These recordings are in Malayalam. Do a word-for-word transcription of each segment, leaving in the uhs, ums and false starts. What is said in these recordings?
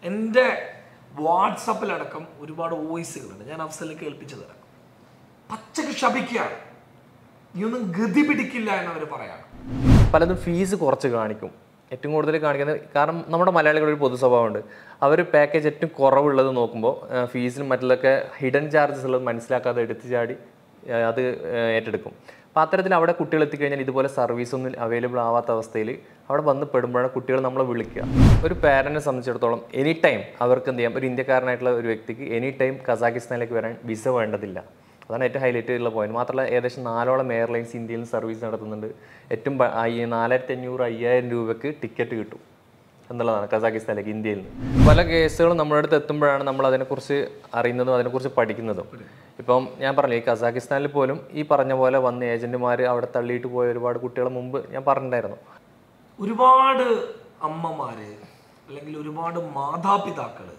എൻ്റെ വാട്സപ്പിലടക്കം ഒരുപാട് വോയിസുകളുണ്ട്. ഞാൻ അഫ്സലിന് കേൾപ്പിച്ചു തരാം. പച്ചക്ക് ശപിക്കുകയാണ്, നീ ഒന്നും ഗതി പിടിക്കില്ല എന്നവർ പറയാണ്. പലതും ഫീസ് കുറച്ച് കാണിക്കും. ഏറ്റവും കൂടുതൽ കാണിക്കുന്നത് കാരണം നമ്മുടെ മലയാളികളുടെ ഒരു പൊതു സ്വഭാവമുണ്ട്. അവർ പാക്കേജ് ഏറ്റവും കുറവുള്ളത് നോക്കുമ്പോൾ ഫീസിനും മറ്റുള്ളതൊക്കെ ഹിഡൻ ചാർജസ് ഉള്ളത് മനസ്സിലാക്കാതെ എടുത്തു ചാടി അത് ഏറ്റെടുക്കും. അപ്പോൾ അത്തരത്തിൽ അവിടെ കുട്ടികൾ എത്തിക്കഴിഞ്ഞാൽ ഇതുപോലെ സർവീസ് ഒന്നും അവൈലബിൾ ആവാത്ത അവസ്ഥയിൽ അവിടെ വന്ന് പെടുമ്പോഴാണ് കുട്ടികൾ നമ്മളെ വിളിക്കുക. ഒരു പാരൻറ്റിനെ സംബന്ധിച്ചിടത്തോളം എനി ടൈം അവർക്ക് എന്ത് ചെയ്യാം, ഒരു ഇന്ത്യക്കാരനായിട്ടുള്ള ഒരു വ്യക്തിക്ക് എനി ടൈം കസാഖിസ്ഥാനിലേക്ക് വരാൻ വിസ വേണ്ടതില്ല. അതാണ് ഏറ്റവും ഹൈലൈറ്റ് ചെയ്തിട്ടുള്ള പോയിന്റ്. മാത്രമല്ല ഏകദേശം നാലോളം എയർലൈൻസ് ഇന്ത്യയിൽ നിന്ന് സർവീസ് നടത്തുന്നുണ്ട്. ഏറ്റവും നാലായിരത്തി അഞ്ഞൂറ് അയ്യായിരം രൂപയ്ക്ക് ടിക്കറ്റ് കിട്ടും എന്നുള്ളതാണ് കസാഖിസ്ഥാനിലേക്ക് ഇന്ത്യയിൽ നിന്ന്. പല കേസുകളും നമ്മുടെ അടുത്ത് എത്തുമ്പോഴാണ് നമ്മൾ അതിനെക്കുറിച്ച് അറിയുന്നതും അതിനെക്കുറിച്ച് പഠിക്കുന്നതും. ഇപ്പം ഞാൻ പറഞ്ഞു, ഈ കസാഖിസ്ഥാനിൽ പോലും ഈ പറഞ്ഞ പോലെ വന്ന് ഏജന്റുമാർ അവിടെ തള്ളിയിട്ട് പോയ ഒരുപാട് കുട്ടികളെ മുമ്പ് ഞാൻ പറഞ്ഞിട്ടുണ്ടായിരുന്നു. ഒരുപാട് അമ്മമാര് അല്ലെങ്കിൽ ഒരുപാട് മാതാപിതാക്കള്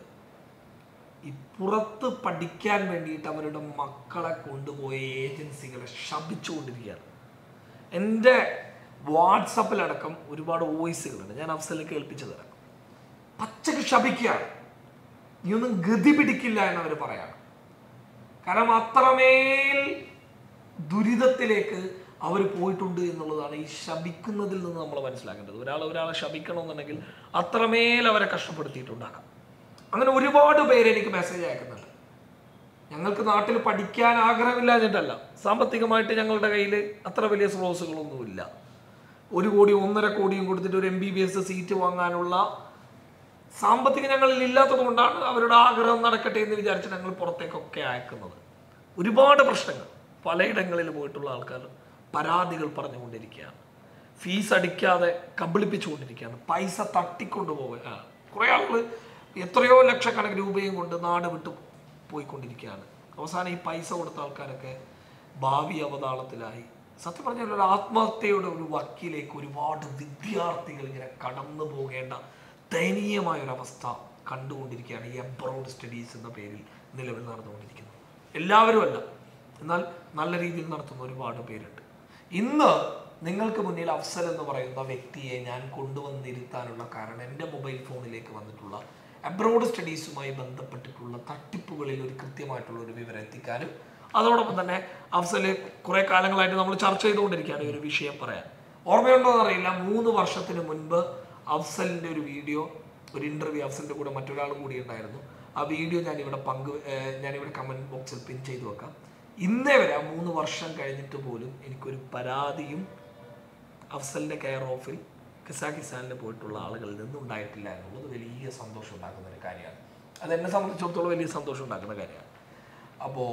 ഈ പുറത്ത് പഠിക്കാൻ വേണ്ടിയിട്ട് അവരുടെ മക്കളെ കൊണ്ടുപോയ ഏജൻസികളെ ശപിച്ചുകൊണ്ടിരിക്കുകയാണ്. എൻ്റെ വാട്സപ്പിലടക്കം ഒരുപാട് വോയിസുകളുണ്ട്. ഞാൻ അഫ്സലിന് കേൾപ്പിച്ചു തരാം. പച്ചക്ക് ശപിക്കുകയാണ്, നീ ഒന്നും ഗതി പിടിക്കില്ല എന്നവർ പറയാണ്. കാരണം അത്രമേൽ ദുരിതത്തിലേക്ക് അവർ പോയിട്ടുണ്ട് എന്നുള്ളതാണ് ഈ ശപിക്കുന്നതിൽ നിന്ന് നമ്മൾ മനസ്സിലാക്കേണ്ടത്. ഒരാൾ ഒരാളെ ശപിക്കണമെന്നുണ്ടെങ്കിൽ അത്രമേൽ അവരെ കഷ്ടപ്പെടുത്തിയിട്ടുണ്ടാകാം. അങ്ങനെ ഒരുപാട് പേര് എനിക്ക് മെസ്സേജ് അയക്കുന്നുണ്ട്. ഞങ്ങൾക്ക് നാട്ടിൽ പഠിക്കാൻ ആഗ്രഹമില്ലാഞ്ഞിട്ടല്ല, സാമ്പത്തികമായിട്ട് ഞങ്ങളുടെ കയ്യിൽ അത്ര വലിയ സ്രോതസ്സുകളൊന്നുമില്ല. ഒരു കോടി ഒന്നര കോടിയും കൊടുത്തിട്ട് ഒരു M B B S seat വാങ്ങാനുള്ള സാമ്പത്തികം ഞങ്ങളിൽ ഇല്ലാത്തത് കൊണ്ടാണ് അവരുടെ ആഗ്രഹം നടക്കട്ടെ എന്ന് വിചാരിച്ച് ഞങ്ങൾ പുറത്തേക്കൊക്കെ അയക്കുന്നത്. ഒരുപാട് പ്രശ്നങ്ങൾ പലയിടങ്ങളിൽ പോയിട്ടുള്ള ആൾക്കാർ പരാതികൾ പറഞ്ഞുകൊണ്ടിരിക്കുകയാണ്. ഫീസ് അടിക്കാതെ കബളിപ്പിച്ചുകൊണ്ടിരിക്കുകയാണ്, പൈസ തട്ടിക്കൊണ്ടുപോവുകയാണ്. കുറേ ആളുകൾ എത്രയോ ലക്ഷക്കണക്കിന് രൂപയും കൊണ്ട് നാട് വിട്ടു പോയിക്കൊണ്ടിരിക്കുകയാണ്. അവസാനം ഈ പൈസ കൊടുത്ത ആൾക്കാരൊക്കെ ഭാവി അവതാളത്തിലായി. സത്യം പറഞ്ഞാൽ ഒരു ആത്മഹത്യയുടെ ഒരു വക്കിലേക്ക് ഒരുപാട് വിദ്യാർത്ഥികൾ ഇങ്ങനെ കടന്നു പോകേണ്ട ദയനീയമായൊരവസ്ഥ കണ്ടുകൊണ്ടിരിക്കുകയാണ് ഈ അബ്രോഡ് സ്റ്റഡീസ് എന്ന പേരിൽ നിലവിൽ നടന്നുകൊണ്ടിരിക്കുന്നത്. എല്ലാവരും അല്ല, എന്നാൽ നല്ല രീതിയിൽ നടത്തുന്ന ഒരുപാട് പേരുണ്ട്. ഇന്ന് നിങ്ങൾക്ക് മുന്നിൽ അഫ്സൽ എന്ന് പറയുന്ന വ്യക്തിയെ ഞാൻ കൊണ്ടുവന്നിരുത്താനുള്ള കാരണം എൻ്റെ മൊബൈൽ ഫോണിലേക്ക് വന്നിട്ടുള്ള അബ്രോഡ് സ്റ്റഡീസുമായി ബന്ധപ്പെട്ടിട്ടുള്ള തട്ടിപ്പുകളിൽ ഒരു കൃത്യമായിട്ടുള്ള ഒരു വിവരം എത്തിക്കാനും അതോടൊപ്പം തന്നെ അഫ്സൽ കുറേ കാലങ്ങളായിട്ട് നമ്മൾ ചർച്ച ചെയ്തുകൊണ്ടിരിക്കുകയാണ് ഈ ഒരു വിഷയം പറയാൻ. ഓർമ്മയുണ്ടോ എന്നറിയില്ല, മൂന്ന് വർഷത്തിന് മുൻപ് അഫ്സലിൻ്റെ ഒരു വീഡിയോ, ഒരു ഇൻ്റർവ്യൂ അഫ്സലിൻ്റെ കൂടെ മറ്റൊരാളും കൂടി ഉണ്ടായിരുന്നു. ആ വീഡിയോ ഞാനിവിടെ പങ്ക് ഞാനിവിടെ കമൻറ്റ് ബോക്സിൽ പിൻ ചെയ്തു വെക്കാം. ഇന്നേ വരെ ആ മൂന്ന് വർഷം കഴിഞ്ഞിട്ട് പോലും എനിക്കൊരു പരാതിയും അഫ്സലിൻ്റെ കെയർ ഓഫിൽ കസാഖിസ്ഥാനിൽ പോയിട്ടുള്ള ആളുകളിൽ നിന്നും ഉണ്ടായിട്ടില്ല എന്നുള്ളത് വലിയ സന്തോഷം ഉണ്ടാക്കുന്ന ഒരു കാര്യമാണ്. അതെന്നെ സംബന്ധിച്ചിടത്തോളം വലിയ സന്തോഷം ഉണ്ടാക്കുന്ന കാര്യമാണ്. അപ്പോൾ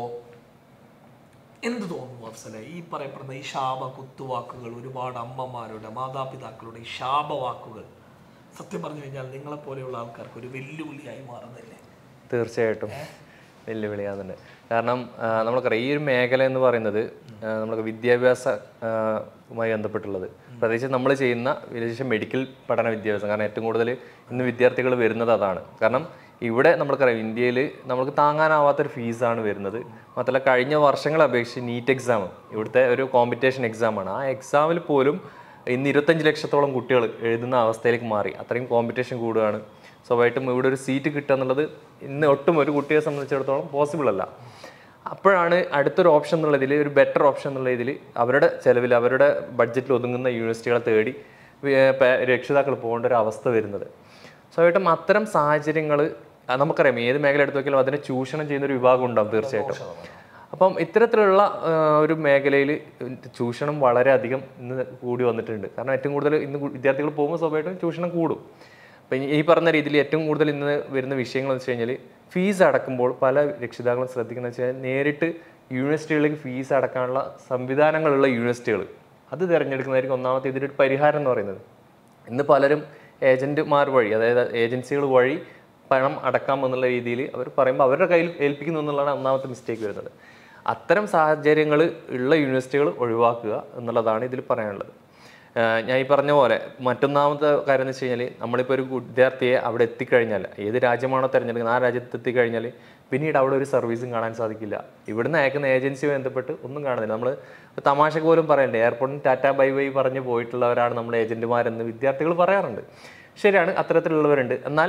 എന്ത് തോന്നുന്നു അഫ്സലെ, ഈ പറയപ്പെടുന്ന ഈ ശാപ കുത്തുവാക്കുകൾ, ഒരുപാട് അമ്മമാരുടെ മാതാപിതാക്കളുടെ ഈ ശാപവാക്കുകൾ സത്യം പറഞ്ഞു കഴിഞ്ഞാൽ നിങ്ങളെപ്പോലെയുള്ള ആൾക്കാർക്ക് ഒരു വെല്ലുവിളിയായി മാറുന്നില്ലേ? തീർച്ചയായിട്ടും വെല്ലുവിളിയാകുന്നുണ്ട്. കാരണം നമ്മൾക്കറിയാം ഈ ഒരു മേഖല എന്ന് പറയുന്നത് നമുക്ക് വിദ്യാഭ്യാസവുമായി ബന്ധപ്പെട്ടുള്ളത്, പ്രത്യേകിച്ച് നമ്മൾ ചെയ്യുന്ന വിശേഷം മെഡിക്കൽ പഠന വിദ്യാഭ്യാസം. കാരണം ഏറ്റവും കൂടുതൽ ഇന്ന് വിദ്യാർത്ഥികൾ വരുന്നത് അതാണ്. കാരണം ഇവിടെ നമ്മൾക്കറിയാം ഇന്ത്യയിൽ നമുക്ക് താങ്ങാനാവാത്തൊരു ഫീസാണ് വരുന്നത്. മാത്രമല്ല കഴിഞ്ഞ വർഷങ്ങളെ അപേക്ഷിച്ച് നീറ്റ് എക്സാം ഇവിടുത്തെ ഒരു കോമ്പറ്റീഷൻ എക്സാമാണ്. ആ എക്സാമിൽ പോലും ഇന്ന് ഇരുപത്തഞ്ച് ലക്ഷത്തോളം കുട്ടികൾ എഴുതുന്ന അവസ്ഥയിലേക്ക് മാറി. അത്രയും കോമ്പറ്റീഷൻ കൂടുകയാണ്. സ്വാഭാവികമായിട്ടും ഇവിടെ ഒരു സീറ്റ് കിട്ടുക എന്നുള്ളത് ഇന്ന് ഒട്ടും ഒരു കുട്ടിയെ സംബന്ധിച്ചിടത്തോളം പോസിബിൾ അല്ല. അപ്പോഴാണ് അടുത്തൊരു ഓപ്ഷൻ എന്നുള്ള ഇതിൽ, ഒരു ബെറ്റർ ഓപ്ഷൻ എന്നുള്ള ഇതിൽ അവരുടെ ചിലവിൽ അവരുടെ ബഡ്ജറ്റിൽ ഒതുങ്ങുന്ന യൂണിവേഴ്സിറ്റികളെ തേടി രക്ഷിതാക്കൾ പോകേണ്ട ഒരു അവസ്ഥ വരുന്നത്. സ്വാഭാവികമായിട്ടും അത്തരം സാഹചര്യങ്ങൾ നമുക്കറിയാം ഏത് മേഖല എടുത്ത് നോക്കിയാലും അതിനെ ചൂഷണം ചെയ്യുന്ന ഒരു വിഭാഗം ഉണ്ടാവും തീർച്ചയായിട്ടും. അപ്പം ഇത്തരത്തിലുള്ള ഒരു മേഖലയിൽ ചൂഷണം വളരെയധികം ഇന്ന് കൂടി വന്നിട്ടുണ്ട്. കാരണം ഏറ്റവും കൂടുതൽ ഇന്ന് വിദ്യാർത്ഥികൾ പോകുമ്പോൾ സ്വാഭാവികമായിട്ടും ചൂഷണം കൂടും. അപ്പം ഈ പറഞ്ഞ രീതിയിൽ ഏറ്റവും കൂടുതൽ ഇന്ന് വരുന്ന വിഷയങ്ങൾ എന്ന് വെച്ച് കഴിഞ്ഞാൽ ഫീസ് അടക്കുമ്പോൾ പല രക്ഷിതാക്കളും ശ്രദ്ധിക്കുന്നത് വെച്ച് കഴിഞ്ഞാൽ നേരിട്ട് യൂണിവേഴ്സിറ്റികളിലേക്ക് ഫീസ് അടക്കാനുള്ള സംവിധാനങ്ങളുള്ള യൂണിവേഴ്സിറ്റികൾ അത് തിരഞ്ഞെടുക്കുന്നതായിരിക്കും ഒന്നാമത്തെ ഇതിൻ്റെ പരിഹാരം എന്ന് പറയുന്നത്. ഇന്ന് പലരും ഏജൻറ്റുമാർ വഴി, അതായത് ഏജൻസികൾ വഴി പണം അടക്കാം എന്നുള്ള രീതിയിൽ അവർ പറയുമ്പോൾ അവരുടെ കയ്യിൽ ഏൽപ്പിക്കുന്നു എന്നുള്ളതാണ് ഒന്നാമത്തെ മിസ്റ്റേക്ക് വരുന്നത്. അത്തരം സാഹചര്യങ്ങൾ ഉള്ള യൂണിവേഴ്സിറ്റികൾ ഒഴിവാക്കുക എന്നുള്ളതാണ് ഇതിൽ പറയാനുള്ളത്. ഞാൻ ഈ പറഞ്ഞ പോലെ മറ്റൊന്നാമത്തെ കാര്യം എന്ന് വെച്ച് കഴിഞ്ഞാൽ നമ്മളിപ്പോൾ ഒരു വിദ്യാർത്ഥിയെ അവിടെ എത്തിക്കഴിഞ്ഞാൽ, ഏത് രാജ്യമാണോ തിരഞ്ഞെടുക്കുന്നത് ആ രാജ്യത്ത് എത്തിക്കഴിഞ്ഞാൽ പിന്നീട് അവിടെ ഒരു സർവീസും കാണാൻ സാധിക്കില്ല. ഇവിടുന്ന് അയക്കുന്ന ഏജൻസിയുമായി ബന്ധപ്പെട്ട് ഒന്നും കാണുന്നില്ല. നമ്മൾ തമാശക്ക് പോലും പറയണ്ടേ, എയർപോർട്ടിൽ ടാറ്റ ബൈ ബൈ പറഞ്ഞ് പോയിട്ടുള്ളവരാണ് നമ്മുടെ ഏജൻറ്റുമാരെന്ന് വിദ്യാർത്ഥികൾ പറയാറുണ്ട്. ശരിയാണ്, അത്തരത്തിലുള്ളവരുണ്ട്. എന്നാൽ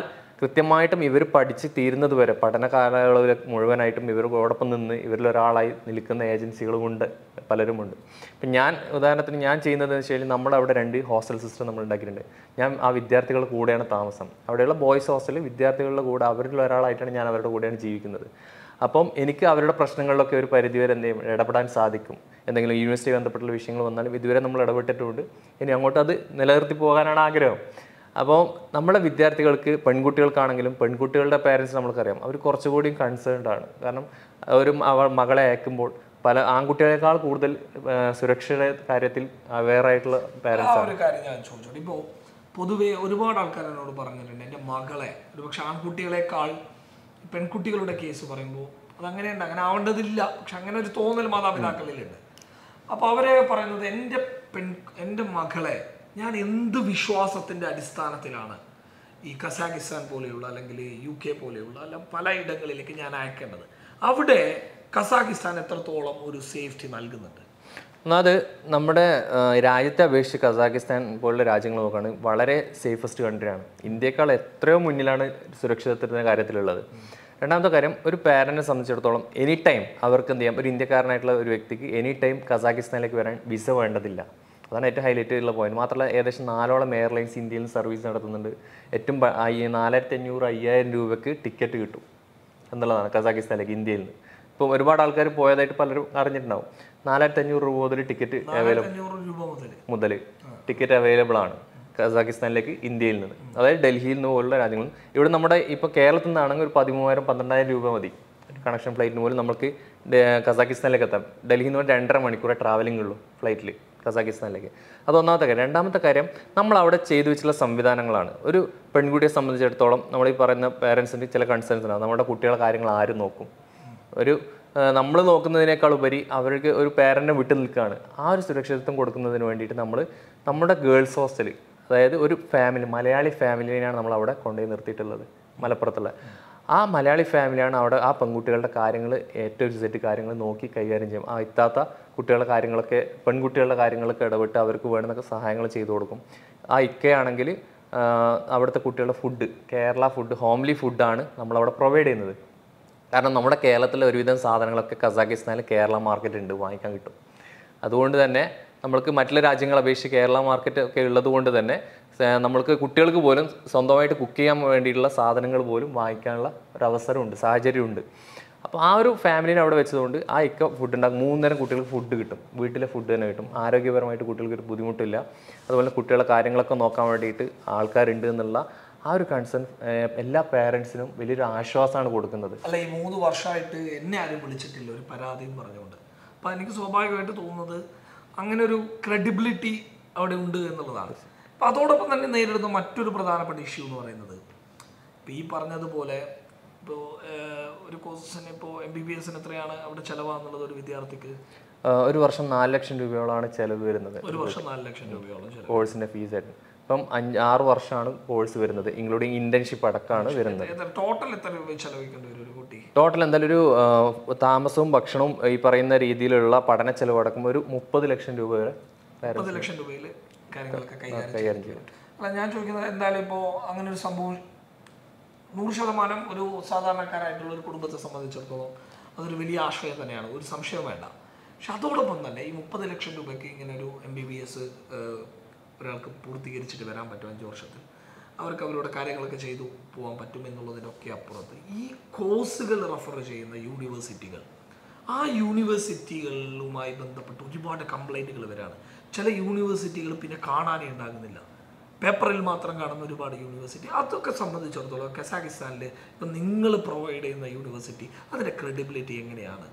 കൃത്യമായിട്ടും ഇവർ പഠിച്ച് തീരുന്നത് വരെ പഠന കാലയളവിൽ മുഴുവനായിട്ടും ഇവരോടൊപ്പം നിന്ന് ഇവരിൽ ഒരാളായി നിൽക്കുന്ന ഏജൻസികളുമുണ്ട്, പലരുമുണ്ട്. ഇപ്പം ഞാൻ ഉദാഹരണത്തിന് ഞാൻ ചെയ്യുന്നത് വെച്ച് കഴിഞ്ഞാൽ നമ്മുടെ അവിടെ രണ്ട് ഹോസ്റ്റൽ സിസ്റ്റം നമ്മൾ ഉണ്ടാക്കിയിട്ടുണ്ട്. ഞാൻ ആ വിദ്യാർത്ഥികളുടെ കൂടെയാണ് താമസം. അവിടെയുള്ള ബോയ്സ് ഹോസ്റ്റലിൽ വിദ്യാർത്ഥികളുടെ കൂടെ അവരിൽ ഒരാളായിട്ടാണ് ഞാൻ അവരുടെ കൂടെയാണ് ജീവിക്കുന്നത്. അപ്പം എനിക്ക് അവരുടെ പ്രശ്നങ്ങളിലൊക്കെ ഒരു പരിധിവരെ എന്ത് ചെയ്യും ഇടപെടാൻ സാധിക്കും. എന്തെങ്കിലും യൂണിവേഴ്സിറ്റി ബന്ധപ്പെട്ടുള്ള വിഷയങ്ങൾ വന്നാലും ഇതുവരെ നമ്മൾ ഇടപെട്ടിട്ടുണ്ട്. ഇനി അങ്ങോട്ട് അത് നിലനിർത്തി പോകാനാണ് ആഗ്രഹം. അപ്പോൾ നമ്മുടെ വിദ്യാർത്ഥികൾക്ക് പെൺകുട്ടികൾക്കാണെങ്കിലും പെൺകുട്ടികളുടെ പേരൻസ് നമ്മൾക്കറിയാം അവർ കുറച്ചുകൂടി കൺസേൺഡ് ആണ്. കാരണം ഒരു അവ മകളെ അയക്കുമ്പോൾ പല ആൺകുട്ടികളെക്കാൾ കൂടുതൽ സുരക്ഷയുടെ കാര്യത്തിൽ അവെയർ ആയിട്ടുള്ള പേരൻസ് ആണ്. ഒരു കാര്യം ഞാൻ ചോദിച്ചോട്ടെ, ഇപ്പോൾ പൊതുവെ ഒരുപാട് ആൾക്കാർ എന്നോട് പറഞ്ഞിട്ടുണ്ട് എൻ്റെ മകളെ ഒരുപക്ഷെ ആൺകുട്ടികളെക്കാൾ പെൺകുട്ടികളുടെ കേസ് പറയുമ്പോൾ അതങ്ങനെയുണ്ട്, അങ്ങനെ ആവേണ്ടതില്ല, പക്ഷെ അങ്ങനെ ഒരു തോന്നൽ മാതാപിതാക്കളിലുണ്ട്. അപ്പോൾ അവരെ പറയുന്നത് എൻ്റെ പെൺ എൻ്റെ മകളെ ഞാൻ എന്ത് വിശ്വാസത്തിൻ്റെ അടിസ്ഥാനത്തിലാണ് ഈ കസാഖിസ്ഥാൻ പോലെയുള്ള അല്ലെങ്കിൽ യു കെ പോലെയുള്ള അല്ല പല ഇടങ്ങളിലേക്ക് ഞാൻ അയക്കേണ്ടത്? അവിടെ കസാഖിസ്ഥാൻ എത്രത്തോളം ഒരു സേഫ്റ്റി നൽകുന്നുണ്ട്? ഒന്നാമത് നമ്മുടെ രാജ്യത്തെ അപേക്ഷിച്ച് കസാഖിസ്ഥാൻ പോലുള്ള രാജ്യങ്ങൾ നോക്കുകയാണെങ്കിൽ വളരെ സേഫസ്റ്റ് കൺട്രിയാണ്. ഇന്ത്യയേക്കാൾ എത്രയോ മുന്നിലാണ് സുരക്ഷിതത്വത്തിൻ്റെ കാര്യത്തിലുള്ളത്. രണ്ടാമത്തെ കാര്യം, ഒരു പാരൻറ്റിനെ സംബന്ധിച്ചിടത്തോളം എനി ടൈം അവർക്ക് എന്ത് ചെയ്യാം, ഒരു ഇന്ത്യക്കാരനായിട്ടുള്ള ഒരു വ്യക്തിക്ക് എനി ടൈം കസാഖിസ്ഥാനിലേക്ക് വരാൻ വിസ വേണ്ടതില്ല. അതാണ് ഏറ്റവും ഹൈലൈറ്റ് ഉള്ള പോയിന്റ്. മാത്രമല്ല ഏകദേശം നാലോളം എയർലൈൻസ് ഇന്ത്യയിൽ സർവീസ് നടത്തുന്നുണ്ട്. ഏറ്റവും നാലായിരത്തി അഞ്ഞൂറ് അയ്യായിരം രൂപയ്ക്ക് ടിക്കറ്റ് കിട്ടും എന്നുള്ളതാണ് കസാഖിസ്ഥാനിലേക്ക് ഇന്ത്യയിൽ നിന്ന്. ഇപ്പം ഒരുപാട് ആൾക്കാർ പോയതായിട്ട് പലരും അറിഞ്ഞിട്ടുണ്ടാവും. നാലായിരത്തി അഞ്ഞൂറ് രൂപ മുതൽ ടിക്കറ്റ് അവൈലബിൾ മുതൽ ടിക്കറ്റ് അവൈലബിൾ ആണ് കസാഖിസ്ഥാനിലേക്ക് ഇന്ത്യയിൽ നിന്ന്, അതായത് ഡൽഹിയിൽ നിന്ന് പോലുള്ള രാജ്യങ്ങളിൽ. ഇവിടെ നമ്മുടെ ഇപ്പോൾ കേരളത്തിൽ നിന്നാണെങ്കിൽ ഒരു പതിമൂവായിരം പന്ത്രണ്ടായിരം രൂപ മതി കണക്ഷൻ ഫ്ലൈറ്റിന് പോലും നമുക്ക് കസാഖിസ്ഥാനിലേക്ക് എത്താം. ഡൽഹിയിൽ നിന്ന് രണ്ടര മണിക്കൂറേ ട്രാവലിംഗ് ഉള്ളൂ ഫ്ലൈറ്റിൽ കസാഖിസ്ഥാനിലേക്ക്. അതൊന്നാമത്തെ കാര്യം. രണ്ടാമത്തെ കാര്യം, നമ്മൾ അവിടെ ചെയ്തു വെച്ചുള്ള സംവിധാനങ്ങളാണ്. ഒരു പെൺകുട്ടിയെ സംബന്ധിച്ചിടത്തോളം നമ്മൾ ഈ പറയുന്ന പേരൻസിൻ്റെ ചില കൺസേൺസ് ഉണ്ടാകും. നമ്മുടെ കുട്ടികളുടെ കാര്യങ്ങൾ ആര് നോക്കും? ഒരു നമ്മൾ നോക്കുന്നതിനേക്കാൾ ഉപരി അവർക്ക് ഒരു പേരൻറ്റിനെ വിട്ടു നിൽക്കുകയാണ്. ആ ഒരു സുരക്ഷിതത്വം കൊടുക്കുന്നതിന് വേണ്ടിയിട്ട് നമ്മൾ നമ്മുടെ ഗേൾസ് ഹോസ്റ്റൽ, അതായത് ഒരു ഫാമിലി മലയാളി ഫാമിലിനെയാണ് നമ്മൾ അവിടെ കൊണ്ടുപോയി നിർത്തിയിട്ടുള്ളത് മലപ്പുറത്തുള്ള. ആ മലയാളി ഫാമിലിയാണ് അവിടെ ആ പെൺകുട്ടികളുടെ കാര്യങ്ങൾ ഏറ്റവും ഒരു സെറ്റ് കാര്യങ്ങൾ നോക്കി കൈകാര്യം ചെയ്യും. ആ എത്താത്ത കുട്ടികളുടെ കാര്യങ്ങളൊക്കെ പെൺകുട്ടികളുടെ കാര്യങ്ങളൊക്കെ ഇടപെട്ട് അവർക്ക് വേണ്ടുന്ന സഹായങ്ങൾ ചെയ്തു കൊടുക്കും. ആ ഇക്കയാണെങ്കിൽ അവിടുത്തെ കുട്ടികളുടെ ഫുഡ് കേരള ഫുഡ് ഹോംലി ഫുഡാണ് നമ്മളവിടെ പ്രൊവൈഡ് ചെയ്യുന്നത്. കാരണം നമ്മുടെ കേരളത്തിലെ ഒരുവിധം സാധനങ്ങളൊക്കെ കസാഖിസ്ഥാനിൽ കേരള മാർക്കറ്റ് ഉണ്ട്, വാങ്ങിക്കാൻ കിട്ടും. അതുകൊണ്ട് തന്നെ നമ്മൾക്ക് മറ്റുള്ള രാജ്യങ്ങളെ അപേക്ഷിച്ച് കേരള മാർക്കറ്റ് ഒക്കെ ഉള്ളത് കൊണ്ട് തന്നെ നമ്മൾക്ക് കുട്ടികൾക്ക് പോലും സ്വന്തമായിട്ട് കുക്ക് ചെയ്യാൻ വേണ്ടിയിട്ടുള്ള സാധനങ്ങൾ പോലും വാങ്ങിക്കാനുള്ള ഒരു അവസരമുണ്ട്, സാഹചര്യമുണ്ട്. അപ്പോൾ ആ ഒരു ഫാമിലിനെ അവിടെ വെച്ചതുകൊണ്ട് ആ ഇക്ക ഫുഡ് ഉണ്ടാക്കും. മൂന്നേരം കുട്ടികൾക്ക് ഫുഡ് കിട്ടും, വീട്ടിലെ ഫുഡ് തന്നെ കിട്ടും. ആരോഗ്യപരമായിട്ട് കുട്ടികൾക്ക് ഒരു ബുദ്ധിമുട്ടില്ല. അതുപോലെ കുട്ടികളുടെ കാര്യങ്ങളൊക്കെ നോക്കാൻ വേണ്ടിയിട്ട് ആൾക്കാരുണ്ട് എന്നുള്ള ആ ഒരു കൺസേൺ എല്ലാ പേരൻസിനും വലിയൊരു ആശ്വാസമാണ് കൊടുക്കുന്നത്. അല്ല, ഈ മൂന്ന് വർഷമായിട്ട് എന്നെ ആരും വിളിച്ചിട്ടില്ല ഒരു പരാതിയും പറഞ്ഞുകൊണ്ട്. അപ്പം എനിക്ക് സ്വാഭാവികമായിട്ട് തോന്നുന്നത് അങ്ങനെ ഒരു ക്രെഡിബിലിറ്റി അവിടെ ഉണ്ട് എന്നുള്ളതാണ്. അപ്പം അതോടൊപ്പം തന്നെ നേരിടുന്ന മറ്റൊരു പ്രധാനപ്പെട്ട ഇഷ്യൂ എന്ന് പറയുന്നത്, ഇപ്പോൾ ഈ പറഞ്ഞതുപോലെ ഇപ്പോൾ ഒരു കോഴ്സിന് ഇപ്പോൾ എം ബി ബി എസിന് എത്രയാണ് അവിടെ ചിലവാന്നുള്ളത് ഒരു വിദ്യാർത്ഥിക്ക്? ഒരു വർഷം നാല് ലക്ഷം രൂപയോളമാണ് ചിലവ് വരുന്നത്. ഒരു വർഷം നാല് ലക്ഷം രൂപയോളം കോഴ്സിൻ്റെ ഫീസ് ആയിരുന്നു. ഇപ്പം അഞ്ച് ആറ് വർഷമാണ് കോഴ്സ് വരുന്നത്, ഇൻക്ലൂഡിങ് ഇന്റേൺഷിപ്പ് അടക്കമാണ് വരുന്നത്. ടോട്ടൽ എത്ര രൂപ ചെലവഴിക്കേണ്ടി വരും ഒരു കുട്ടി? ടോട്ടൽ എന്തായാലും ഒരു താമസവും ഭക്ഷണവും ഈ പറയുന്ന രീതിയിലുള്ള പഠന ചെലവ് അടക്കം ഒരു മുപ്പത് ലക്ഷം രൂപ വരെ മുപ്പത് ലക്ഷം രൂപയിൽ കാര്യങ്ങളൊക്കെ കൈകാര്യം ചെയ്യും. അല്ല, ഞാൻ ചോദിക്കുന്നത് എന്തായാലും ഇപ്പോൾ അങ്ങനെ ഒരു സംഭവം നൂറ് ശതമാനം ഒരു സാധാരണക്കാരായിട്ടുള്ള ഒരു കുടുംബത്തെ സംബന്ധിച്ചിടത്തോളം അതൊരു വലിയ ആശ്രയം തന്നെയാണ്, ഒരു സംശയവും വേണ്ട. പക്ഷെ അതോടൊപ്പം തന്നെ ഈ മുപ്പത് ലക്ഷം രൂപയ്ക്ക് ഇങ്ങനെ ഒരു എം ബി ബി എസ് ഒരാൾക്ക് പൂർത്തീകരിച്ചിട്ട് വരാൻ പറ്റും അഞ്ച് വർഷത്തിൽ, അവർക്ക് അവരുടെ കാര്യങ്ങളൊക്കെ ചെയ്തു പോകാൻ പറ്റും എന്നുള്ളതിനൊക്കെ അപ്പുറത്ത് ഈ കോഴ്സുകൾ റെഫർ ചെയ്യുന്ന യൂണിവേഴ്സിറ്റികൾ, ആ യൂണിവേഴ്സിറ്റികളുമായി ബന്ധപ്പെട്ട് ഒരുപാട് കംപ്ലൈൻറ്റുകൾ വരാണ്. ചില യൂണിവേഴ്സിറ്റികൾ പിന്നെ കാണാനേ ഉണ്ടാകുന്നില്ല, പേപ്പറിൽ മാത്രം കാണുന്ന ഒരുപാട് യൂണിവേഴ്സിറ്റി. അതൊക്കെ സംബന്ധിച്ചിടത്തോളം കസാഖിസ്ഥാനിൽ ഇപ്പം നിങ്ങൾ പ്രൊവൈഡ് ചെയ്യുന്ന യൂണിവേഴ്സിറ്റി അതിൻ്റെ ക്രെഡിബിലിറ്റി എങ്ങനെയാണ്?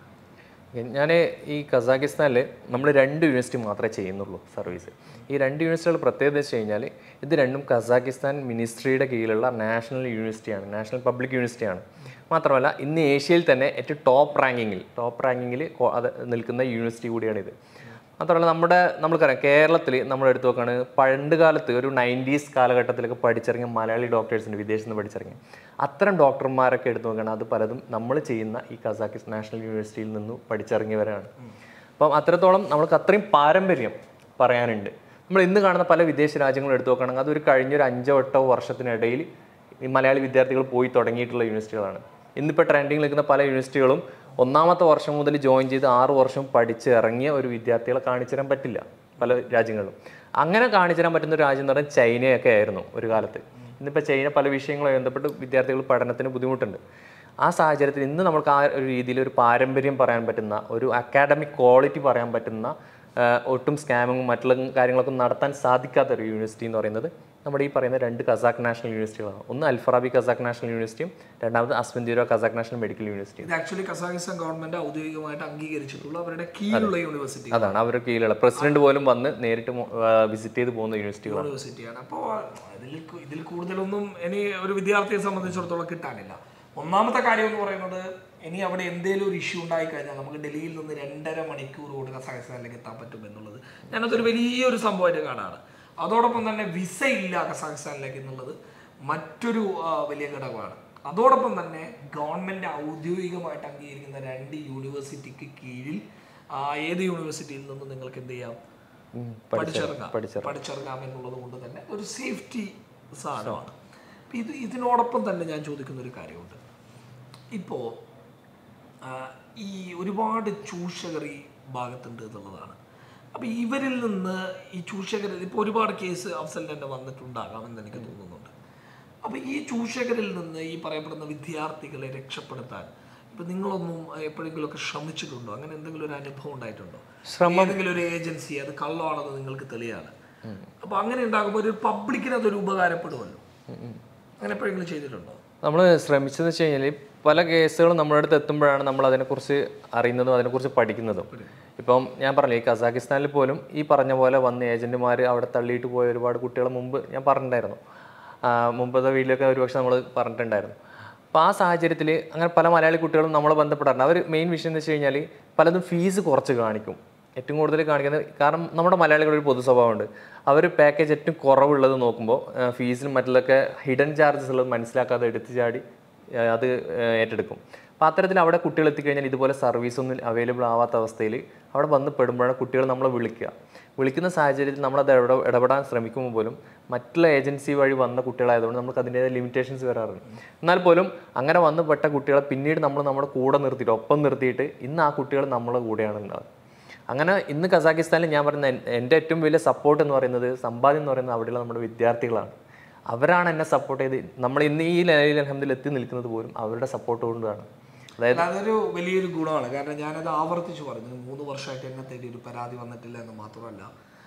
ഞാൻ ഈ കസാഖിസ്ഥാനിൽ നമ്മൾ രണ്ട് യൂണിവേഴ്സിറ്റി മാത്രമേ ചെയ്യുന്നുള്ളൂ സർവീസ്. ഈ രണ്ട് യൂണിവേഴ്സിറ്റികൾ പ്രത്യേകത വെച്ച് കഴിഞ്ഞാൽ ഇത് രണ്ടും കസാഖിസ്ഥാൻ മിനിസ്ട്രിയുടെ കീഴിലുള്ള നാഷണൽ യൂണിവേഴ്സിറ്റിയാണ്, നാഷണൽ പബ്ലിക് യൂണിവേഴ്സിറ്റിയാണ്. മാത്രമല്ല ഇന്ന് ഏഷ്യയിൽ തന്നെ ഏറ്റവും ടോപ്പ് റാങ്കിങ്ങിൽ ടോപ്പ് റാങ്കിങ്ങിൽ അത് നിൽക്കുന്ന യൂണിവേഴ്സിറ്റി കൂടിയാണിത്. മാത്രമല്ല നമ്മുടെ നമ്മൾക്കറിയാം കേരളത്തിൽ നമ്മൾ എടുത്തു നോക്കുകയാണ്, പണ്ട് കാലത്ത് ഒരു നയൻറ്റീസ് കാലഘട്ടത്തിലൊക്കെ പഠിച്ചിറങ്ങിയ മലയാളി ഡോക്ടേഴ്സിൻ്റെ വിദേശത്ത് നിന്ന് പഠിച്ചിറങ്ങി അത്തരം ഡോക്ടർമാരൊക്കെ എടുത്തു നോക്കുകയാണ്, അത് പലതും നമ്മൾ ചെയ്യുന്ന ഈ കസാഖിസ്ഥാൻ നാഷണൽ യൂണിവേഴ്സിറ്റിയിൽ നിന്നും പഠിച്ചിറങ്ങിയവരാണ്. അപ്പം അത്രത്തോളം നമ്മൾക്ക് അത്രയും പാരമ്പര്യം പറയാനുണ്ട്. നമ്മൾ ഇന്ന് കാണുന്ന പല വിദേശ രാജ്യങ്ങളും എടുത്തു നോക്കുകയാണെങ്കിൽ അതൊരു കഴിഞ്ഞൊരു അഞ്ചോ എട്ടോ വർഷത്തിനിടയിൽ ഈ മലയാളി വിദ്യാർത്ഥികൾ പോയി തുടങ്ങിയിട്ടുള്ള യൂണിവേഴ്സിറ്റികളാണ്. ഇന്നിപ്പോൾ ട്രെൻഡിങ്ങിൽ നിൽക്കുന്ന പല യൂണിവേഴ്സിറ്റികളും ഒന്നാമത്തെ വർഷം മുതൽ ജോയിൻ ചെയ്ത് ആറ് വർഷം പഠിച്ച് ഇറങ്ങിയ ഒരു വിദ്യാർത്ഥികളെ കാണിച്ചു തരാൻ പറ്റില്ല പല രാജ്യങ്ങളിലും. അങ്ങനെ കാണിച്ചു തരാൻ പറ്റുന്ന ഒരു രാജ്യം എന്ന് പറയുന്നത് ചൈനയൊക്കെ ആയിരുന്നു ഒരു കാലത്ത്. ഇന്നിപ്പോൾ ചൈന പല വിഷയങ്ങളുമായി ബന്ധപ്പെട്ട് വിദ്യാർത്ഥികൾ പഠനത്തിന് ബുദ്ധിമുട്ടുണ്ട്. ആ സാഹചര്യത്തിൽ ഇന്ന് നമുക്ക് ആ ഒരു രീതിയിൽ ഒരു പാരമ്പര്യം പറയാൻ പറ്റുന്ന, ഒരു അക്കാഡമിക് ക്വാളിറ്റി പറയാൻ പറ്റുന്ന, ഒട്ടും സ്കാമിങ്ങും മറ്റുള്ള കാര്യങ്ങളൊക്കെ നടത്താൻ സാധിക്കാത്ത ഒരു യൂണിവേഴ്സിറ്റി എന്ന് പറയുന്നത് നമ്മുടെ ഈ പറയുന്ന രണ്ട് കസാഖ് നാഷണൽ യൂണിവേഴ്സിറ്റികളാണ്. ഒന്ന് അൽഫറാബി കസാഖ് നാഷണൽ യൂണിവേഴ്സിറ്റിയും രണ്ടാമത് അസ്വന്തിരോ കസാഖ് നാഷണൽ മെഡിക്കൽ യൂണിവേഴ്സിറ്റി. ഇത് ആക്ച്വലി കസാഖിസ്ഥാൻ ഗവൺമെന്റ് ഔദ്യോഗികമായിട്ട് അംഗീകരിച്ചിട്ടുള്ള അവരുടെ കീഴിലുള്ള യൂണിവേഴ്സിറ്റി. അതാണ് അവരുടെ കീഴിലുള്ള പ്രസിഡന്റ് പോലും വന്ന് നേരിട്ട് വിസിറ്റ് ചെയ്ത് പോകുന്ന യൂണിവേഴ്സിറ്റികളാണ്. യൂണിവേഴ്സിറ്റിയാണ്. അപ്പോൾ ഇതിൽ ഇതിൽ കൂടുതലൊന്നും ഇനി ഒരു വിദ്യാർത്ഥിയെ സംബന്ധിച്ചിടത്തോളം കിട്ടാനില്ല. ഒന്നാമത്തെ കാര്യം എന്ന് പറയുന്നത്, ഇനി അവിടെ എന്തെങ്കിലും ഒരു ഇഷ്യൂ ഉണ്ടായിക്കഴിഞ്ഞാൽ നമുക്ക് ഡൽഹിയിൽ നിന്ന് രണ്ടര മണിക്കൂർ കൊണ്ട് കസാഖിസ്ഥാനിലേക്ക് എത്താൻ പറ്റും എന്നുള്ളത് ഞാനതൊരു വലിയൊരു സംഭവമായിട്ട് കാണാറ്. അതോടൊപ്പം തന്നെ വിസ ഇല്ല കസാഖിസ്ഥാനിലേക്ക് എന്നുള്ളത് മറ്റൊരു വലിയ ഘടകമാണ്. അതോടൊപ്പം തന്നെ ഗവൺമെൻറ് ഔദ്യോഗികമായിട്ട് അംഗീകരിക്കുന്ന രണ്ട് യൂണിവേഴ്സിറ്റിക്ക് കീഴിൽ ഏത് യൂണിവേഴ്സിറ്റിയിൽ നിന്നും നിങ്ങൾക്ക് എന്ത് ചെയ്യാം, പഠിച്ചിറങ്ങാം പഠിച്ചിറങ്ങാം എന്നുള്ളത് കൊണ്ട് തന്നെ ഒരു സേഫ്റ്റി സാധനമാണ്. ഇത് ഇതിനോടൊപ്പം തന്നെ ഞാൻ ചോദിക്കുന്ന ഒരു കാര്യമുണ്ട്. ഇപ്പോൾ ഈ ഒരുപാട് ചൂഷകർ ഈ ഭാഗത്തുണ്ട് എന്നുള്ളതാണ്. അപ്പോൾ ഇവരിൽ നിന്ന് ഈ ചൂഷകർ ഇപ്പോൾ ഒരുപാട് കേസ് അഫ്സൽ തന്നെ വന്നിട്ടുണ്ടാകാമെന്ന് എനിക്ക് തോന്നുന്നുണ്ട്. അപ്പോൾ ഈ ചൂഷകരിൽ നിന്ന് ഈ പറയപ്പെടുന്ന വിദ്യാർത്ഥികളെ രക്ഷപ്പെടുത്താൻ ഇപ്പം നിങ്ങളൊന്നും എപ്പോഴെങ്കിലുമൊക്കെ ശ്രമിച്ചിട്ടുണ്ടോ? അങ്ങനെ എന്തെങ്കിലും ഒരു അനുഭവം ഉണ്ടായിട്ടുണ്ടോ? ഏതെങ്കിലും ഒരു ഏജൻസി അത് കള്ളമാണെന്ന് നിങ്ങൾക്ക് തെളിയാണ്. അപ്പോൾ അങ്ങനെ ഉണ്ടാകുമ്പോൾ ഒരു പബ്ലിക്കിന് അതൊരു ഉപകാരപ്പെടുമല്ലോ. അങ്ങനെ എപ്പോഴെങ്കിലും ചെയ്തിട്ടുണ്ടോ? നമ്മൾ ശ്രമിച്ചതെന്ന് വെച്ച് കഴിഞ്ഞാൽ പല കേസുകളും നമ്മുടെ അടുത്ത് എത്തുമ്പോഴാണ് നമ്മൾ അതിനെക്കുറിച്ച് അറിയുന്നതും അതിനെക്കുറിച്ച് പഠിക്കുന്നതും. ഇപ്പം ഞാൻ പറഞ്ഞു, ഈ കസാഖിസ്ഥാനിൽ പോലും ഈ പറഞ്ഞ പോലെ വന്ന് ഏജന്റുമാർ അവിടെ തള്ളിയിട്ട് പോയ ഒരുപാട് കുട്ടികളെ മുമ്പ് ഞാൻ പറഞ്ഞിട്ടുണ്ടായിരുന്നു. മുമ്പത്തെ വീട്ടിലൊക്കെ ഒരുപക്ഷെ നമ്മൾ പറഞ്ഞിട്ടുണ്ടായിരുന്നു. അപ്പോൾ ആ സാഹചര്യത്തിൽ അങ്ങനെ പല മലയാളി കുട്ടികളും നമ്മളെ ബന്ധപ്പെടാറുണ്ട്. അവർ മെയിൻ വിഷയം എന്ന് വെച്ച് കഴിഞ്ഞാൽ പലതും ഫീസ് കുറച്ച് കാണിക്കും. ഏറ്റവും കൂടുതൽ കാണിക്കുന്നത്, കാരണം നമ്മുടെ മലയാളികളുടെ ഒരു പൊതു സ്വഭാവമുണ്ട്, അവർ പാക്കേജ് ഏറ്റവും കുറവുള്ളത് നോക്കുമ്പോൾ ഫീസിനും മറ്റുള്ളതൊക്കെ ഹിഡൻ ചാർജസ് ഉള്ളത് മനസ്സിലാക്കാതെ എടുത്തു ചാടി അത് ഏറ്റെടുക്കും. അപ്പോൾ അത്തരത്തിൽ അവിടെ കുട്ടികൾ എത്തിക്കഴിഞ്ഞാൽ ഇതുപോലെ സർവീസ് ഒന്നും അവൈലബിൾ ആവാത്ത അവസ്ഥയിൽ അവിടെ വന്ന് പെടുമ്പോഴാണ് കുട്ടികൾ നമ്മളെ വിളിക്കുക. വിളിക്കുന്ന സാഹചര്യത്തിൽ നമ്മളത് ഇട ഇടപെടാൻ ശ്രമിക്കുമ്പോൾ പോലും മറ്റുള്ള ഏജൻസി വഴി വന്ന കുട്ടികളായതുകൊണ്ട് നമുക്ക് അതിൻ്റേതായ ലിമിറ്റേഷൻസ് വരാറുണ്ട്. എന്നാൽ പോലും അങ്ങനെ വന്ന് പെട്ട കുട്ടികളെ പിന്നീട് നമ്മൾ നമ്മുടെ കൂടെ നിർത്തിയിട്ട് ഒപ്പം നിർത്തിയിട്ട് ഇന്ന് ആ കുട്ടികൾ നമ്മളെ കൂടെയാണ് ഉണ്ടാകുക. അങ്ങനെ ഇന്ന് കസാഖിസ്ഥാനിൽ ഞാൻ പറയുന്ന എൻ്റെ ഏറ്റവും വലിയ സപ്പോർട്ട് എന്ന് പറയുന്നത്, സമ്പാദ്യം എന്ന് പറയുന്നത് അവിടെയുള്ള നമ്മുടെ വിദ്യാർത്ഥികളാണ്. അവരാണ് എന്നെ സപ്പോർട്ട് ചെയ്ത് നമ്മൾ ഇന്ന് ഈ നിലയിൽ അൽഹംദുലില്ലാഹ് എത്തി നിൽക്കുന്നത് പോലും അവരുടെ സപ്പോർട്ട് കൊണ്ടാണ്. അതായത് അതൊരു വലിയൊരു ഗുണമാണ്. കാരണം ഞാനത് ആവർത്തിച്ച് പറഞ്ഞു, മൂന്ന് വർഷമായിട്ട് എന്നെ തേടി ഒരു പരാതി വന്നിട്ടില്ല എന്ന് മാത്രമല്ല,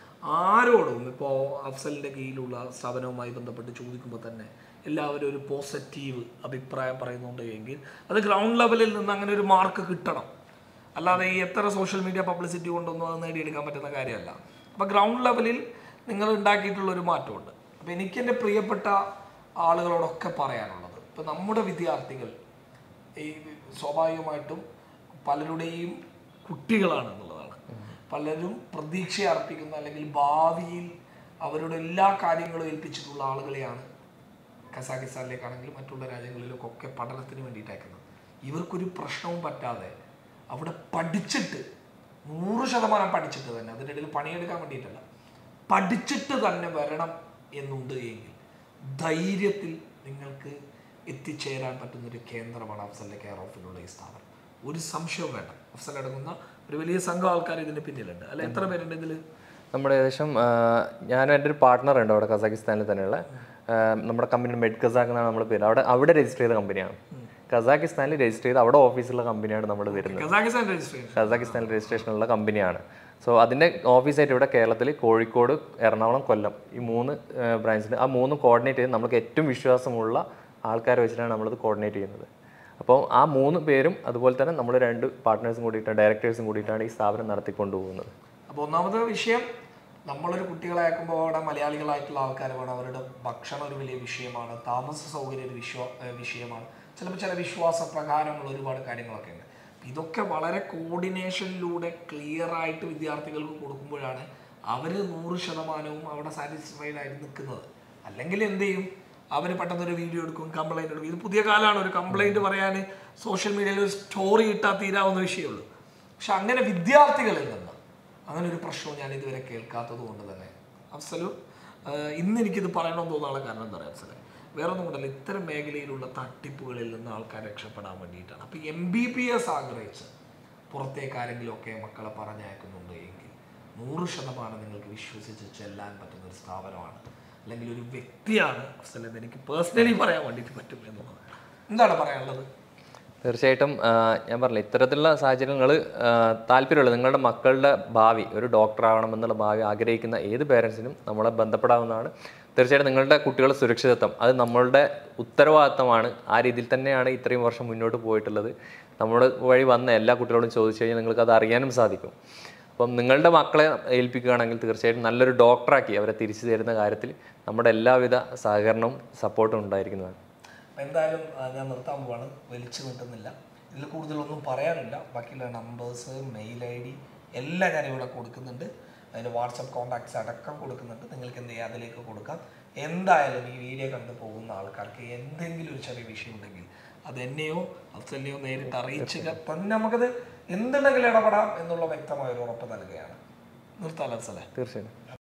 ആരോടും ഇപ്പോൾ അഫ്സലിൻ്റെ കീഴിലുള്ള സ്ഥാപനവുമായി ബന്ധപ്പെട്ട് ചോദിക്കുമ്പോൾ തന്നെ എല്ലാവരും ഒരു പോസിറ്റീവ് അഭിപ്രായം പറയുന്നുണ്ട്. എങ്കിൽ അത് ഗ്രൗണ്ട് ലെവലിൽ നിന്ന് അങ്ങനെ ഒരു മാർക്ക് കിട്ടണം. അല്ലാതെ ഈ എത്ര സോഷ്യൽ മീഡിയ പബ്ലിസിറ്റി കൊണ്ടൊന്നും അത് നേടിയെടുക്കാൻ പറ്റുന്ന കാര്യമല്ല. അപ്പോൾ ഗ്രൗണ്ട് ലെവലിൽ നിങ്ങൾ ഉണ്ടാക്കിയിട്ടുള്ളൊരു മാറ്റമുണ്ട്. അപ്പോൾ എനിക്ക് എൻ്റെ പ്രിയപ്പെട്ട ആളുകളോടൊക്കെ പറയാനുള്ളത്, ഇപ്പോൾ നമ്മുടെ വിദ്യാർത്ഥികൾ ഈ സ്വാഭാവികമായിട്ടും പലരുടെയും കുട്ടികളാണ് എന്നുള്ളതാണ്. പലരും പ്രതീക്ഷ അർപ്പിക്കുന്ന അല്ലെങ്കിൽ ഭാവിയിൽ അവരുടെ എല്ലാ കാര്യങ്ങളും ഏൽപ്പിച്ചിട്ടുള്ള ആളുകളെയാണ് കസാഖിസ്ഥാനിലേക്കാണെങ്കിലും മറ്റുള്ള രാജ്യങ്ങളിലേക്കൊക്കെ പഠനത്തിന് വേണ്ടിയിട്ട് അയക്കുന്നത്. ഇവർക്കൊരു പ്രശ്നവും പറ്റാതെ അവിടെ പഠിച്ചിട്ട് നൂറ് ശതമാനം പഠിച്ചിട്ട് തന്നെ, അതിൻ്റെ ഇടയിൽ പണിയെടുക്കാൻ വേണ്ടിയിട്ടല്ല, പഠിച്ചിട്ട് തന്നെ വരണം എന്നുണ്ട് എങ്കിൽ ധൈര്യത്തിൽ നിങ്ങൾക്ക് എത്തിച്ചേരാൻ പറ്റുന്നൊരു കേന്ദ്രമാണ് അഫ്സലിൻ്റെ കെയർ ഓഫിലുള്ള ഈ സ്ഥാപനം. ഒരു സംശയവും വേണ്ട. അഫ്സൽ അടങ്ങുന്ന ഒരു വലിയ സംഘം ആൾക്കാർ ഇതിന് പിന്നിലുണ്ട്. അല്ല, എത്ര പേരുണ്ട് ഇതിൽ? നമ്മുടെ ഏകദേശം ഞാനും എൻ്റെ ഒരു പാർട്ട്ണർ ഉണ്ട് അവിടെ കസാഖിസ്ഥാനിൽ തന്നെയുള്ള. നമ്മുടെ കമ്പനി മെഡ് കസാഖ് എന്നാണ് നമ്മുടെ പേര്. അവിടെ അവിടെ രജിസ്റ്റർ ചെയ്ത കമ്പനിയാണ്. കസാഖിസ്ഥാനിൽ രജിസ്റ്റർ ചെയ്ത് അവിടെ ഓഫീസുള്ള കമ്പനിയാണ് നമ്മൾ വരുന്നത്. കസാഖിസ്ഥാനിൽ രജിസ്ട്രേഷനുള്ള കമ്പനിയാണ്. സോ അതിൻ്റെ ഓഫീസായിട്ട് ഇവിടെ കേരളത്തിൽ കോഴിക്കോട്, എറണാകുളം, കൊല്ലം ഈ മൂന്ന് ബ്രാഞ്ചിൽ ആ മൂന്നും കോർഡിനേറ്റ് ചെയ്ത് നമുക്ക് ഏറ്റവും വിശ്വാസമുള്ള ആൾക്കാരെ വെച്ചിട്ടാണ് നമ്മളത് കോർഡിനേറ്റ് ചെയ്യുന്നത്. അപ്പോൾ ആ മൂന്ന് പേരും അതുപോലെ തന്നെ നമ്മൾ രണ്ട് പാർട്ട്നേഴ്സും കൂടിയിട്ടാണ്, ഡയറക്ടേഴ്സും കൂടിയിട്ടാണ് ഈ സ്ഥാപനം നടത്തിക്കൊണ്ടു പോകുന്നത്. അപ്പോൾ ഒന്നാമത്തെ വിഷയം, നമ്മളൊരു കുട്ടികളെ അയക്കുമ്പോൾ അവിടെ മലയാളികളായിട്ടുള്ള ആൾക്കാർ വേണം. അവരുടെ ഭക്ഷണം ഒരു വലിയ വിഷയമാണ്, താമസ സൗകര്യം ഒരു വിശ്വ വിഷയമാണ് ചിലപ്പോൾ ചില വിശ്വാസ പ്രകാരമുള്ള ഒരുപാട് കാര്യങ്ങളൊക്കെ ഉണ്ട്. ഇതൊക്കെ വളരെ കോർഡിനേഷനിലൂടെ ക്ലിയർ ആയിട്ട് വിദ്യാർത്ഥികൾക്ക് കൊടുക്കുമ്പോഴാണ് അവർ നൂറ് ശതമാനവും അവിടെ സാറ്റിസ്ഫൈഡ് ആയിട്ട് നിൽക്കുന്നത്. അല്ലെങ്കിൽ എന്ത് ചെയ്യും, അവർ പെട്ടെന്നൊരു വീഡിയോ എടുക്കും, കംപ്ലൈൻറ്റ് എടുക്കും. ഇത് പുതിയ കാലമാണ്, ഒരു കംപ്ലൈൻറ്റ് പറയാൻ സോഷ്യൽ മീഡിയയിൽ ഒരു സ്റ്റോറി ഇട്ടാൽ തീരാവുന്ന വിഷയമുള്ളൂ. പക്ഷെ അങ്ങനെ വിദ്യാർത്ഥികളിൽ നിന്ന് അങ്ങനെ ഒരു പ്രശ്നവും ഞാൻ ഇതുവരെ കേൾക്കാത്തത് കൊണ്ട് തന്നെ അഫ്സലു, ഇന്ന് എനിക്കിത് പറയണമെന്ന് തോന്നാനുള്ള കാരണം എന്താ പറയുക അഫ്സലെ, വേറെ ഒന്നും കൊണ്ടല്ല, ഇത്തരം മേഖലയിലുള്ള തട്ടിപ്പുകളിൽ നിന്ന് ആൾക്കാർ രക്ഷപ്പെടാൻ വേണ്ടിയിട്ടാണ്. അപ്പോൾ എം ബി ബി എസ് ആഗ്രഹിച്ച് പുറത്തേക്ക് ആരെങ്കിലുമൊക്കെ മക്കളെ പറഞ്ഞയക്കുന്നുണ്ട് എങ്കിൽ നൂറ് ശതമാനം നിങ്ങൾക്ക് വിശ്വസിച്ച് ചെല്ലാൻ പറ്റുന്ന ഒരു സ്ഥാപനമാണ്, അല്ലെങ്കിൽ ഒരു വ്യക്തിയാണ് അഫ്സൽ. എനിക്ക് പേഴ്സണലി പറയാൻ വേണ്ടിയിട്ട് പറ്റും എന്നുള്ളത്. എന്താണ് പറയാനുള്ളത്? തീർച്ചയായിട്ടും ഞാൻ പറഞ്ഞില്ല, ഇത്തരത്തിലുള്ള സാഹചര്യങ്ങൾ താല്പര്യമുള്ള നിങ്ങളുടെ മക്കളുടെ ഭാവി ഒരു ഡോക്ടർ ആവണമെന്നുള്ള ഭാവി ആഗ്രഹിക്കുന്ന ഏത് പേരൻസിനും നമ്മളെ ബന്ധപ്പെടാവുന്നതാണ്. തീർച്ചയായിട്ടും നിങ്ങളുടെ കുട്ടികളുടെ സുരക്ഷിതത്വം അത് നമ്മളുടെ ഉത്തരവാദിത്തമാണ്. ആ രീതിയിൽ തന്നെയാണ് ഇത്രയും വർഷം മുന്നോട്ട് പോയിട്ടുള്ളത്. നമ്മുടെ വഴി വന്ന എല്ലാ കുട്ടികളോടും ചോദിച്ചു കഴിഞ്ഞാൽ നിങ്ങൾക്ക് അത് അറിയാനും സാധിക്കും. അപ്പം നിങ്ങളുടെ മക്കളെ ഏൽപ്പിക്കുകയാണെങ്കിൽ തീർച്ചയായിട്ടും നല്ലൊരു ഡോക്ടറാക്കി അവരെ തിരിച്ചു തരുന്ന കാര്യത്തിൽ നമ്മുടെ എല്ലാവിധ സഹകരണവും സപ്പോർട്ടും ഉണ്ടായിരിക്കുന്നതാണ്. എന്തായാലും ഞാൻ നിർത്താൻ പോവാണ്, വലിച്ചു നീട്ടുന്നില്ല. ഇതിൽ കൂടുതലൊന്നും പറയാനില്ല. ബാക്കിയുള്ള നമ്പേഴ്സ്, മെയിൽ ഐ ഡി എല്ലാം ഞാനിവിടെ കൊടുക്കുന്നുണ്ട്. അതിൻ്റെ വാട്സപ്പ് കോൺടാക്ട്സ് അടക്കം കൊടുക്കുന്നുണ്ട്. നിങ്ങൾക്ക് എന്ത് ചെയ്യാം, അതിലേക്ക് കൊടുക്കാം. എന്തായാലും ഈ വീഡിയോ കണ്ടു പോകുന്ന ആൾക്കാർക്ക് എന്തെങ്കിലും ഒരു ചെറിയ വിഷയം ഉണ്ടെങ്കിൽ അത് എന്നെയോ അഫ്സലിനെയോ നേരിട്ട് അറിയിച്ചുക തന്നെ നമുക്കത് എന്തുണ്ടെങ്കിലും ഇടപെടാം എന്നുള്ള വ്യക്തമായ ഒരു ഉറപ്പ് നൽകുകയാണ്. നിർത്താലോ അഫ്സലെ? തീർച്ചയായും.